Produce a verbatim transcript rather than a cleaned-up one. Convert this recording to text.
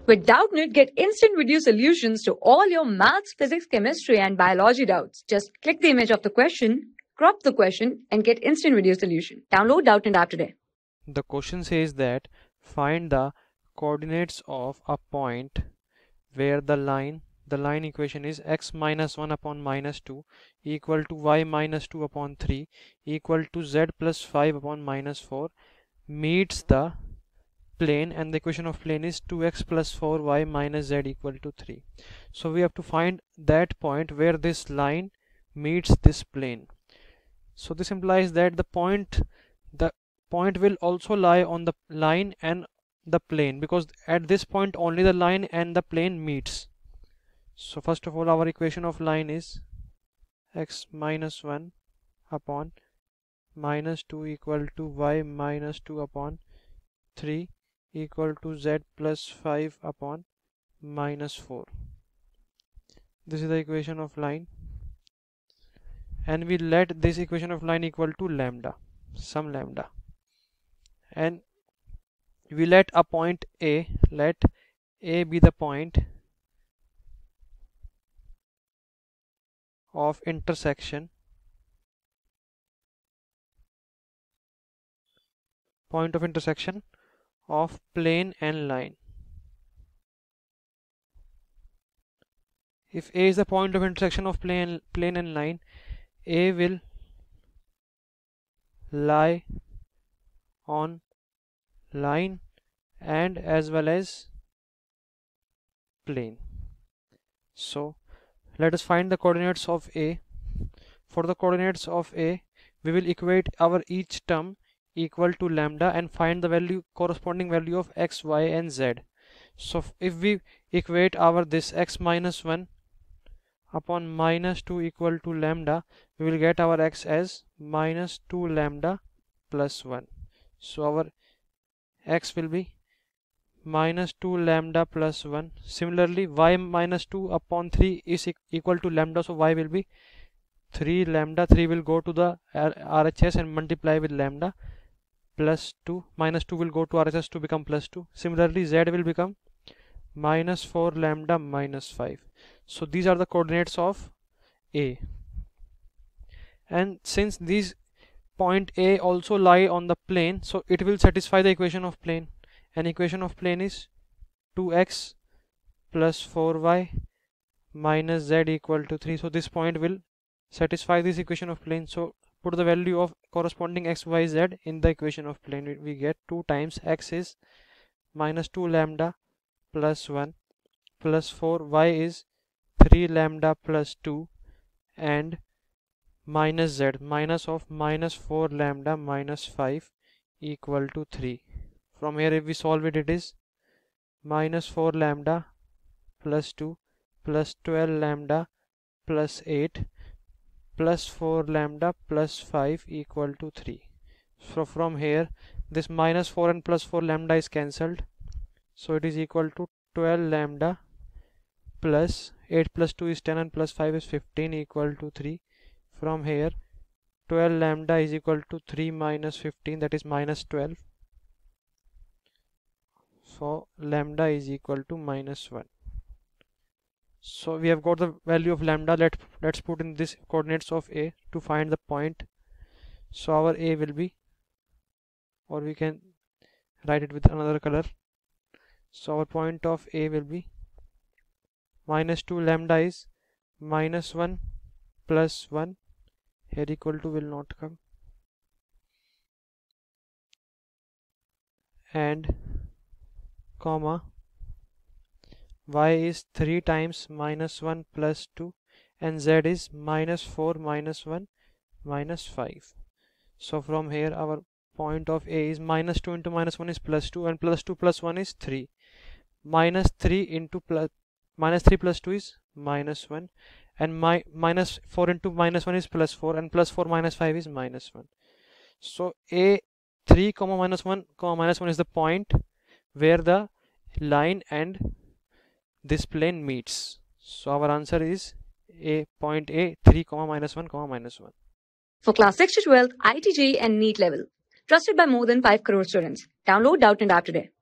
With Doubtnut, get instant video solutions to all your maths, physics, chemistry, and biology doubts. Just click the image of the question, crop the question, and get instant video solution. Download Doubtnut app today. The question says that find the coordinates of a point where the line the line equation is x minus one upon minus two equal to y minus two upon three equal to z plus five upon minus four meets the plane, and the equation of plane is two x plus four y minus z equal to three. So we have to find that point where this line meets this plane. So this implies that the point the point will also lie on the line and the plane, because at this point only the line and the plane meets. So first of all, our equation of line is x minus one upon minus two equal to y minus two upon three equal to z plus five upon minus four. This is the equation of line, and we let this equation of line equal to lambda, some lambda, and we let a point A, let A be the point of intersection point of intersection of plane and line. If A is the point of intersection of plane plane and line, A will lie on line and as well as plane. So let us find the coordinates of A. For the coordinates of A, we will equate our each term equal to lambda and find the value corresponding value of x, y and z. So if we equate our this x minus one upon minus two equal to lambda, we will get our x as minus two lambda plus one. So our x will be minus two lambda plus one. Similarly, y minus two upon three is equal to lambda, so y will be three lambda. three will go to the R H S and multiply with lambda, plus two, minus two will go to R H S to become plus two. Similarly, z will become minus four lambda minus five. So these are the coordinates of A, and since these point A also lie on the plane, so it will satisfy the equation of plane, and equation of plane is two x plus four y minus z equal to three. So this point will satisfy this equation of plane. So put the value of corresponding x, y, z in the equation of plane. We get two times x is minus two lambda plus one plus four, y is three lambda plus two, and minus z, minus of minus four lambda minus five equal to three. From here, if we solve it, it is minus four lambda plus two plus twelve lambda plus eight plus four lambda plus five equal to three. So from here, this minus four and plus four lambda is cancelled, so it is equal to twelve lambda plus eight plus two is ten and plus five is fifteen equal to three. From here, twelve lambda is equal to three minus fifteen, that is minus twelve. So lambda is equal to minus one. So we have got the value of lambda. Let, let's put in this coordinates of A to find the point. So our A will be, or we can write it with another color. So our point of A will be minus two lambda is minus one plus one, here equal to will not come, and comma y is three times minus one plus two, and z is minus four minus one minus five. So from here our point of A is minus two into minus one is plus two, and plus two plus one is three. Minus three into plus minus three plus two is minus one, and my minus four into minus one is plus four, and plus four minus five is minus one. So A three comma minus one comma minus one is the point where the line and this plane meets. So our answer is A, point A, three comma minus one comma minus one. For class six to twelve, I I T J E E and NEET level. Trusted by more than five crore students. Download Doubtnut app today.